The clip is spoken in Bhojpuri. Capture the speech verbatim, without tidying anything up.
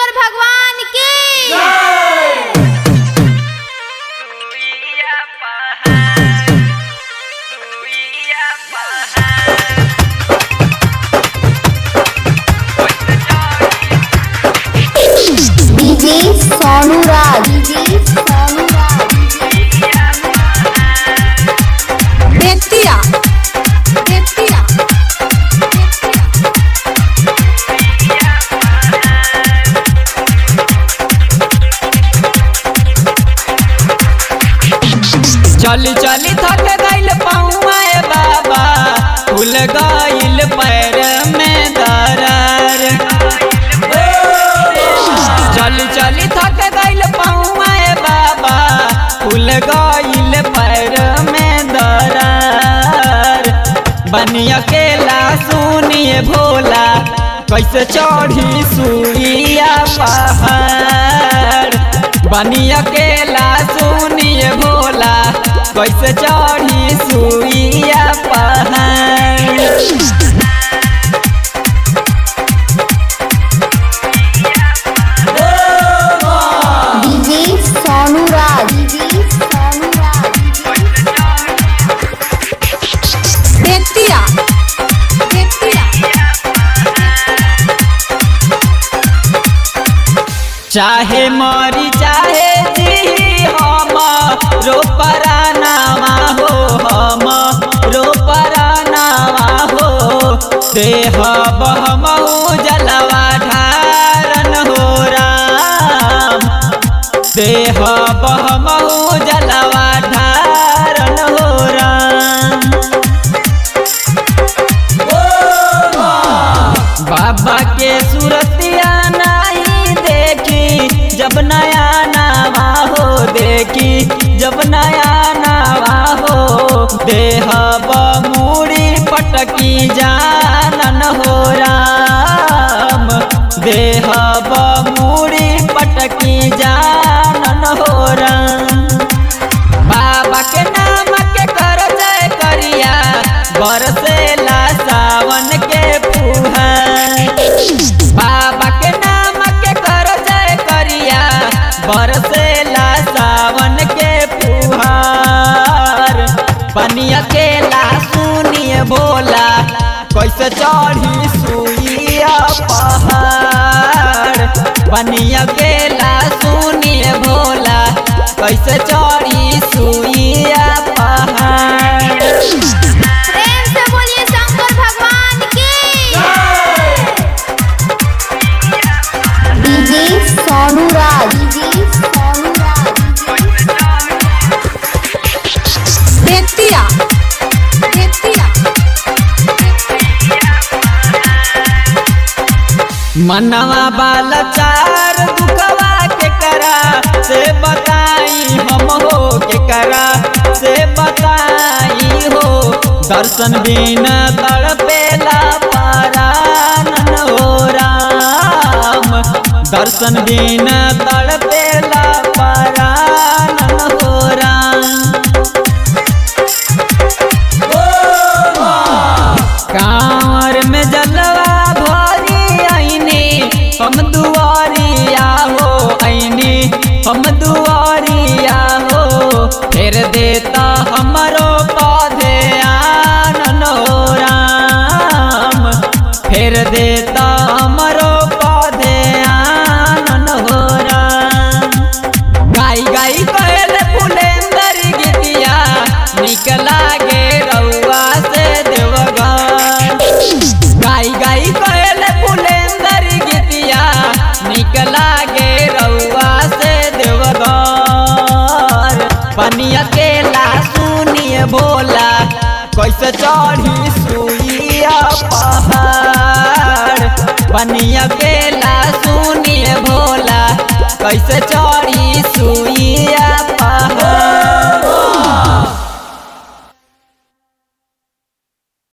शंकर भगवान की डीजे सोनू राज डीजे सोनू राज बेतिया बेतिया चली चली थक गइल पौआ बाबा फूल गइल पैर में दरार। चली चली थक गइल पौआ बाबा फूल गइल पैर में दरार। बनी अकेला सुनिए भोला कैसे चढ़ी सुइया पहाड़। बनी अकेला सुनिए भोला कैसे चढ़ी सुइया पहाड़। डीजे सोनू राज डीजे सोनू राज बेतिया बेतिया चाहे मरी चाहे जी हम रो परानावा हो हम रो परानावा हो। देह बहमऊ जलवा ढारन हो राम। देह बहमऊ जलवा ढारन हो राम। बाबा के सूरतिया नहीं देखी जब नया नावा हो देखी जब नया नावा हो। देह बमूड़ी पटकी जानन हो राम। देह बमूड़ी पटकी जानन हो राम। बाबा के नाम के कर जय करिया बरसेला सावन के फुहार। बाबा के नाम के कर जय करिया बरसेला सावन के फुहार। बनी अकेला सुनिए भोला कैसे चढ़ी सुइया पहाड़। बनी अकेला सुनिए भोला कैसे चढ़ी सुइया पहाड़। प्रेम से बोलिए शंकर भगवान की डीजे सोनू राज डीजे सोनू राज बेतिया बेतिया मनवा बाला चार दुखवा के करा से बताई हम हो के करा से बताई हो। दर्शन बिना तड़पेला परानन हो राम। दर्शन बिना तड़पेला परानन हो राम। कांवर में जलवा भरी आईनी हम दुआरिया हो आईनी हम दुआरिया हो। फिर देता हमरो पौधे आनन हो राम। फिर देता हमरो पौधे आनन हो राम। गाई गाई कहल फुलेंदर गीतिया निक लागे रउआ से देवगन। गाई गाई कहल फुलेंदर गीतिया निक लागे रउआ से देवगन। बनी अकेला सुनिए भोला कैसे चढ़ी सुइया पहाड़। बनी अकेला सुनिए भोला कैसे चढ़ी सुइया